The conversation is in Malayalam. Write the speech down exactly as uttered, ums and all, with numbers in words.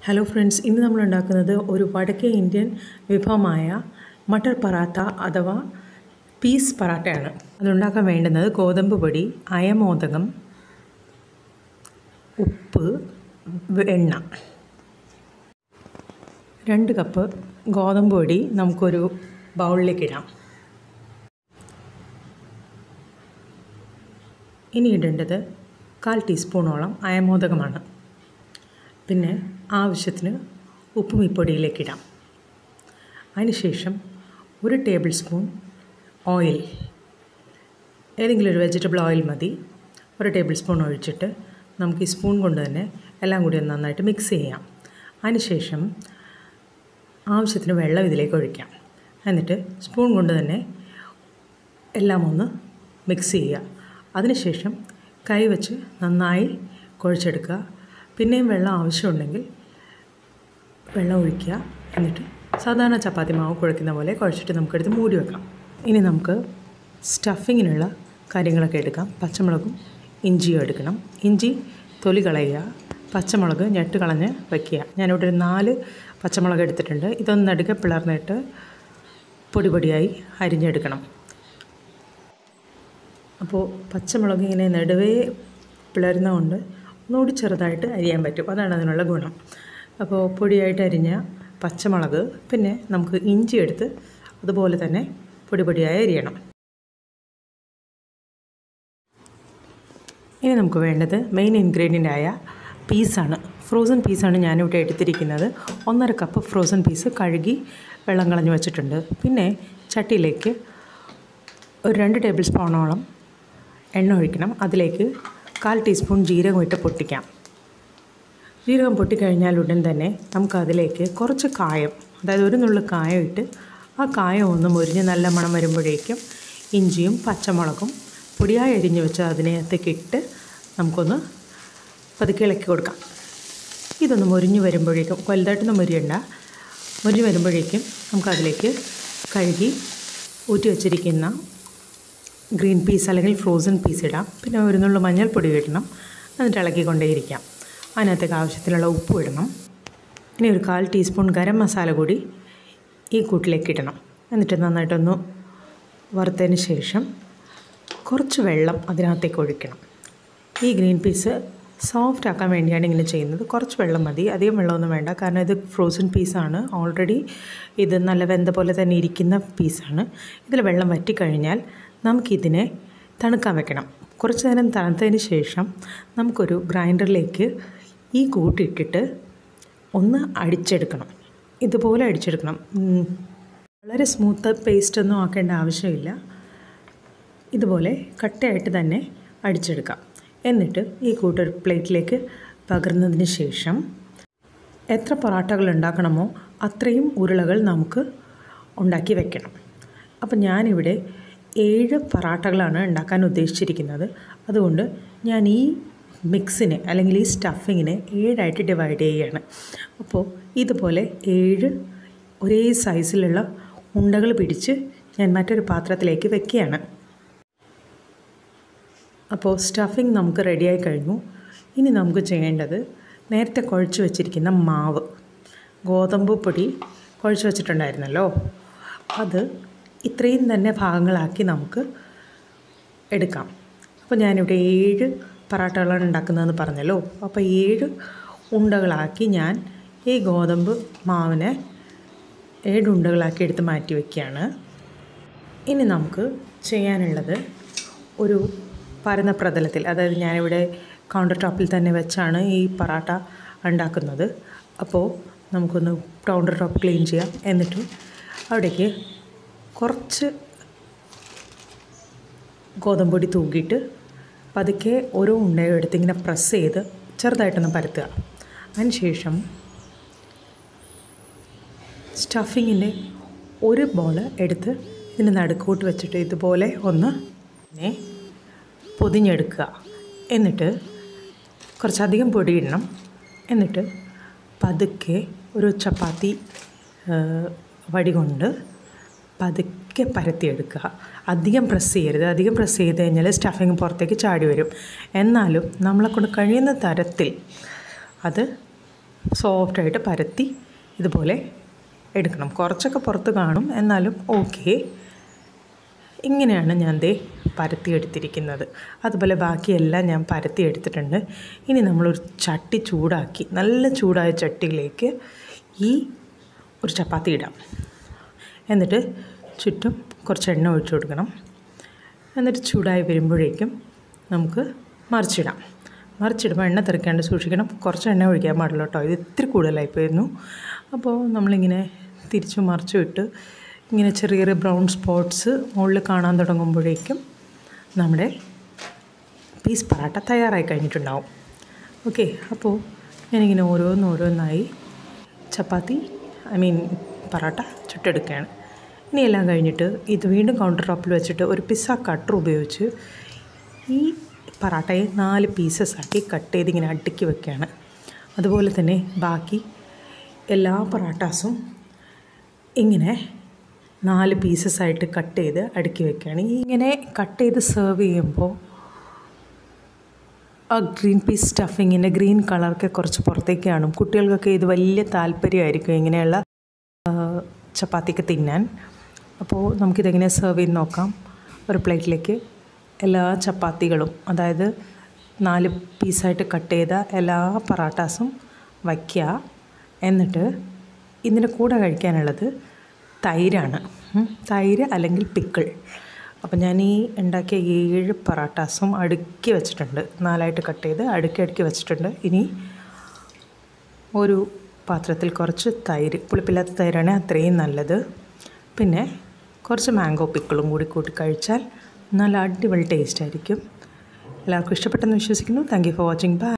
ഹലോ ഫ്രണ്ട്സ്, ഇന്ന് നമ്മൾ ഉണ്ടാക്കുന്നത് ഒരു വടക്കേ ഇന്ത്യൻ വിഭവമായ മട്ടർ പറാത്ത അഥവാ പീസ് പറാട്ടയാണ്. അതുണ്ടാക്കാൻ വേണ്ടുന്നത് ഗോതമ്പ് പൊടി, അയമോദകം, ഉപ്പ്, എണ്ണ. രണ്ട് കപ്പ് ഗോതമ്പ് പൊടി നമുക്കൊരു ബൗളിലേക്ക് ഇടാം. ഇനി ഇടേണ്ടത് കാൽ ടീസ്പൂണോളം അയമോദകമാണ്. പിന്നെ ആവശ്യത്തിന് ഉപ്പും ഈ പൊടിയിലേക്ക് ഇടാം. അതിനുശേഷം ഒരു ടേബിൾ സ്പൂൺ ഓയിൽ, ഏതെങ്കിലും ഒരു വെജിറ്റബിൾ ഓയിൽ മതി, ഒരു ടേബിൾ സ്പൂൺ ഒഴിച്ചിട്ട് നമുക്ക് ഈ സ്പൂൺ കൊണ്ട് തന്നെ എല്ലാം കൂടി ഒന്ന് നന്നായിട്ട് മിക്സ് ചെയ്യാം. അതിനുശേഷം ആവശ്യത്തിന് വെള്ളം ഇതിലേക്ക് ഒഴിക്കാം. എന്നിട്ട് സ്പൂൺ കൊണ്ട് തന്നെ എല്ലാം ഒന്ന് മിക്സ് ചെയ്യുക. അതിനുശേഷം കൈ വെച്ച് നന്നായി കുഴച്ചെടുക്കുക. പിന്നെയും വെള്ളം ആവശ്യമുണ്ടെങ്കിൽ വെള്ളം ഒഴിക്കുക. എന്നിട്ട് സാധാരണ ചപ്പാത്തി മാവ് കുഴക്കുന്ന പോലെ കുഴച്ചിട്ട് നമുക്കെടുത്ത് മൂടി വെക്കാം. ഇനി നമുക്ക് സ്റ്റഫിങ്ങിനുള്ള കാര്യങ്ങളൊക്കെ എടുക്കാം. പച്ചമുളകും ഇഞ്ചിയും എടുക്കണം. ഇഞ്ചി തൊലി കളയുക, പച്ചമുളക് ഞെട്ട് കളഞ്ഞ് വയ്ക്കുക. ഞാനിവിടെ ഒരു നാല് പച്ചമുളക് എടുത്തിട്ടുണ്ട്. ഇതൊന്ന് നടുക്കെ പിളർന്നിട്ട് പൊടി പൊടിയായി അരിഞ്ഞെടുക്കണം. അപ്പോൾ പച്ചമുളക് ഇങ്ങനെ നടുവേ പിളരുന്നതുകൊണ്ട് ഒന്നുകൂടി ചെറുതായിട്ട് അരിയാൻ പറ്റും. അതാണ് അതിനുള്ള ഗുണം. അപ്പോൾ പൊടിയായിട്ട് അരിഞ്ഞ പച്ചമുളക്, പിന്നെ നമുക്ക് ഇഞ്ചി എടുത്ത് അതുപോലെ തന്നെ പൊടി പൊടിയായി അരിയണം. ഇനി നമുക്ക് വേണ്ടത് മെയിൻ ഇൻഗ്രീഡിയൻ്റ് ആയ പീസാണ്. ഫ്രോസൺ പീസാണ് ഞാനിവിടെ എടുത്തിരിക്കുന്നത്. ഒന്നര കപ്പ് ഫ്രോസൺ പീസ് കഴുകി വെള്ളം കളഞ്ഞ് വെച്ചിട്ടുണ്ട്. പിന്നെ ചട്ടിയിലേക്ക് ഒരു രണ്ട് ടേബിൾ സ്പൂണോളം എണ്ണ ഒഴിക്കണം. അതിലേക്ക് കാൽ ടീസ്പൂൺ ജീരകം ഇട്ട് പൊട്ടിക്കാം. ജീരകം പൊട്ടിക്കഴിഞ്ഞാൽ ഉടൻ തന്നെ നമുക്കതിലേക്ക് കുറച്ച് കായം, അതായത് ഒരു നുള്ളു കായം ഇട്ട് ആ കായം ഒന്ന് മുരിഞ്ഞ് നല്ല മണം വരുമ്പോഴേക്കും ഇഞ്ചിയും പച്ചമുളകും പൊടിയായി അരിഞ്ഞ് വെച്ച് അതിനകത്തേക്ക് ഇട്ട് നമുക്കൊന്ന് പതുക്കെ ഇളക്കി കൊടുക്കാം. ഇതൊന്ന് മുരിഞ്ഞ് വരുമ്പോഴേക്കും, വലുതായിട്ടൊന്നും മുരിയണ്ട, മുരിഞ്ഞ് വരുമ്പോഴേക്കും നമുക്കതിലേക്ക് കഴുകി ഊറ്റി വച്ചിരിക്കുന്ന ഗ്രീൻ പീസ് അല്ലെങ്കിൽ ഫ്രോസൺ പീസ് ഇടാം. പിന്നെ ഒരു നുള്ളു മഞ്ഞൾപ്പൊടി ഇടണം. എന്നിട്ട് ഇളക്കിക്കൊണ്ടേയിരിക്കാം. അതിനകത്തേക്ക് ആവശ്യത്തിനുള്ള ഉപ്പ് ഇടണം. ഇനി ഒരു കാൽ ടീസ്പൂൺ ഗരം മസാല കൂടി ഈ കൂട്ടിലേക്ക് ഇടണം. എന്നിട്ട് നന്നായിട്ടൊന്ന് വറുത്തതിന് ശേഷം കുറച്ച് വെള്ളം അതിനകത്തേക്ക് ഒഴിക്കണം. ഈ ഗ്രീൻ പീസ് സോഫ്റ്റ് ആക്കാൻ വേണ്ടിയാണ് ഇങ്ങനെ ചെയ്യുന്നത്. കുറച്ച് വെള്ളം മതി, അധികം വെള്ളമൊന്നും വേണ്ട. കാരണം ഇത് ഫ്രോസൺ പീസാണ്, ഓൾറെഡി ഇത് നല്ല വെന്ത പോലെ തന്നെ ഇരിക്കുന്ന പീസാണ്. ഇതിൽ വെള്ളം വറ്റിക്കഴിഞ്ഞാൽ നമുക്കിതിനെ തണുക്കാൻ വെക്കണം. കുറച്ച് നേരം തണുത്തതിന് ശേഷം നമുക്കൊരു ഗ്രൈൻഡറിലേക്ക് ഈ കൂട്ടിട്ടിട്ട് ഒന്ന് അടിച്ചെടുക്കണം. ഇതുപോലെ അടിച്ചെടുക്കണം. വളരെ സ്മൂത്ത് പേസ്റ്റൊന്നും ആക്കേണ്ട ആവശ്യമില്ല. ഇതുപോലെ കട്ടയായിട്ട് തന്നെ അടിച്ചെടുക്കാം. എന്നിട്ട് ഈ കൂട്ടൊരു പ്ലേറ്റിലേക്ക് പകർന്നതിന് ശേഷം എത്ര പൊറാട്ടകൾ ഉണ്ടാക്കണമോ അത്രയും ഉരുളകൾ നമുക്ക് ഉണ്ടാക്കി വെക്കണം. അപ്പം ഞാനിവിടെ ഏഴ് പൊറാട്ടകളാണ് ഉണ്ടാക്കാൻ ഉദ്ദേശിച്ചിരിക്കുന്നത്. അതുകൊണ്ട് ഞാൻ ഈ മിക്സിനെ അല്ലെങ്കിൽ ഈ സ്റ്റഫിങ്ങിനെ ഏഴായിട്ട് ഡിവൈഡ് ചെയ്യുകയാണ്. അപ്പോൾ ഇതുപോലെ ഏഴ് ഒരേ സൈസിലുള്ള ഉണ്ടകൾ പിടിച്ച് ഞാൻ മറ്റൊരു പാത്രത്തിലേക്ക് വെക്കുകയാണ്. അപ്പോൾ സ്റ്റഫിങ് നമുക്ക് റെഡിയായി കഴിഞ്ഞു. ഇനി നമുക്ക് ചെയ്യേണ്ടത് നേരത്തെ കുഴച്ച് വെച്ചിരിക്കുന്ന മാവ്, ഗോതമ്പ് പൊടി കുഴച്ച് വെച്ചിട്ടുണ്ടായിരുന്നല്ലോ, അത് ഇത്രയും തന്നെ ഭാഗങ്ങളാക്കി നമുക്ക് എടുക്കാം. അപ്പോൾ ഞാനിവിടെ ഏഴ് പൊറാട്ടകളാണ് ഉണ്ടാക്കുന്നതെന്ന് പറഞ്ഞല്ലോ. അപ്പോൾ ഏഴ് ഉണ്ടകളാക്കി ഞാൻ ഈ ഗോതമ്പ് മാവിനെ ഏഴ് ഉണ്ടകളാക്കി എടുത്ത് മാറ്റി വയ്ക്കുകയാണ്. ഇനി നമുക്ക് ചെയ്യാനുള്ളത് ഒരു പരന്ന പ്രതലത്തിൽ, അതായത് ഞാനിവിടെ കൗണ്ടർ ടോപ്പിൽ തന്നെ വെച്ചാണ് ഈ പൊറാട്ട ഉണ്ടാക്കുന്നത്. അപ്പോൾ നമുക്കൊന്ന് കൗണ്ടർ ടോപ്പ് ക്ലീൻ ചെയ്യാം. എന്നിട്ട് അവിടേക്ക് കുറച്ച് ഗോതമ്പ് പൊടി തൂക്കിയിട്ട് പതുക്കെ ഓരോ ഉണ്ടയും എടുത്ത് ഇങ്ങനെ പ്രസ് ചെയ്ത് ചെറുതായിട്ടൊന്ന് പരത്തുക. അതിന് ശേഷം സ്റ്റഫിങ്ങിൻ്റെ ഒരു ബോൾ എടുത്ത് ഇതിൻ്റെ നടുക്കോട്ട് വെച്ചിട്ട് ഇതുപോലെ ഒന്ന് ഇതിനെ പൊതിഞ്ഞെടുക്കുക. എന്നിട്ട് കുറച്ചധികം പൊടി ഇടണം. എന്നിട്ട് പതുക്കെ ഒരു ചപ്പാത്തി വടി കൊണ്ട് പതുക്കെ പരത്തിയെടുക്കുക. അധികം പ്രസ് ചെയ്യരുത്. അധികം പ്രസ് ചെയ്ത് കഴിഞ്ഞാൽ സ്റ്റഫിങ് പുറത്തേക്ക് ചാടി വരും. എന്നാലും നമ്മളെക്കൊണ്ട് കഴിയുന്ന തരത്തിൽ അത് സോഫ്റ്റായിട്ട് പരത്തി ഇതുപോലെ എടുക്കണം. കുറച്ചൊക്കെ പുറത്ത് കാണും, എന്നാലും ഓക്കെ. ഇങ്ങനെയാണ് ഞാൻ ദേ പരത്തി എടുത്തിരിക്കുന്നത്. അതുപോലെ ബാക്കിയെല്ലാം ഞാൻ പരത്തി എടുത്തിട്ടുണ്ട്. ഇനി നമ്മളൊരു ചട്ടി ചൂടാക്കി, നല്ല ചൂടായ ചട്ടിയിലേക്ക് ഈ ഒരു ചപ്പാത്തി ഇടാം. എന്നിട്ട് ചുറ്റും കുറച്ച് എണ്ണ ഒഴിച്ചു കൊടുക്കണം. എന്നിട്ട് ചൂടായി വരുമ്പോഴേക്കും നമുക്ക് മറിച്ചിടാം. മറിച്ചിടുമ്പോൾ എണ്ണ തെറിക്കാണ്ട് സൂക്ഷിക്കണം. കുറച്ച് എണ്ണ ഒഴിക്കാൻ പാടില്ല കേട്ടോ, ഇത് ഇത്തിരി കൂടുതലായിപ്പോയിരുന്നു. അപ്പോൾ നമ്മളിങ്ങനെ തിരിച്ചു മറിച്ചു ഇട്ട് ഇങ്ങനെ ചെറിയ ചെറിയ ബ്രൗൺ സ്പോട്ട്സ് മുകളിൽ കാണാൻ തുടങ്ങുമ്പോഴേക്കും നമ്മുടെ പീസ് പറാട്ട തയ്യാറായി കഴിഞ്ഞിട്ടുണ്ടാവും. ഓക്കെ, അപ്പോൾ ഞാനിങ്ങനെ ഓരോന്നോരോന്നായി ചപ്പാത്തി ഐ മീൻ പറാട്ട ചുട്ടെടുക്കുകയാണ്. ഇനി എല്ലാം കഴിഞ്ഞിട്ട് ഇത് വീണ്ടും കൗണ്ടർ ടോപ്പിൽ വെച്ചിട്ട് ഒരു പിസ്സ കട്ടർ ഉപയോഗിച്ച് ഈ പറാട്ടയെ നാല് പീസസ് ആക്കി കട്ട് ചെയ്ത് ഇങ്ങനെ അടുക്കി വെക്കുകയാണ്. അതുപോലെ തന്നെ ബാക്കി എല്ലാ പറാട്ടാസും ഇങ്ങനെ നാല് പീസസ് ആയിട്ട് കട്ട് ചെയ്ത് അടുക്കി വെക്കുകയാണ്. ഇങ്ങനെ കട്ട് ചെയ്ത് സെർവ് ചെയ്യുമ്പോൾ ആ ഗ്രീൻ പീസ് സ്റ്റഫിങ്ങിൻ്റെ ഗ്രീൻ കളറൊക്കെ കുറച്ച് പുറത്തേക്ക് കാണും. കുട്ടികൾക്കൊക്കെ ഇത് വലിയ താല്പര്യമായിരിക്കും ഇങ്ങനെയുള്ള ചപ്പാത്തിക്ക് തിന്നാൻ. അപ്പോൾ നമുക്കിതെങ്ങനെ സെർവ് ചെയ്ത് നോക്കാം. ഒരു പ്ലേറ്റിലേക്ക് എല്ലാ ചപ്പാത്തികളും, അതായത് നാല് പീസായിട്ട് കട്ട് ചെയ്ത എല്ലാ പറാട്ടാസും വയ്ക്കുക. എന്നിട്ട് ഇതിൻ്റെ കൂടെ കഴിക്കാനുള്ളത് തൈരാണ്. തൈര് അല്ലെങ്കിൽ പിക്കിൾ. അപ്പോൾ ഞാൻ ഈ ഉണ്ടാക്കിയ ഏഴ് പറാട്ടാസും അടുക്കി വെച്ചിട്ടുണ്ട്. നാലായിട്ട് കട്ട് ചെയ്ത് അടുക്കി അടുക്കി വെച്ചിട്ടുണ്ട്. ഇനി ഒരു പാത്രത്തിൽ കുറച്ച് തൈര്, പുളിപ്പില്ലാത്ത തൈരാണ് അത്രയും നല്ലത്. പിന്നെ കുറച്ച് മാംഗോ പിക്കിളും കൂടി കൂട്ടി കഴിച്ചാൽ നല്ല അടിപൊളി ടേസ്റ്റ് ആയിരിക്കും. എല്ലാവർക്കും ഇഷ്ടപ്പെട്ടെന്ന് വിശ്വസിക്കുന്നു. Thank you for watching. By.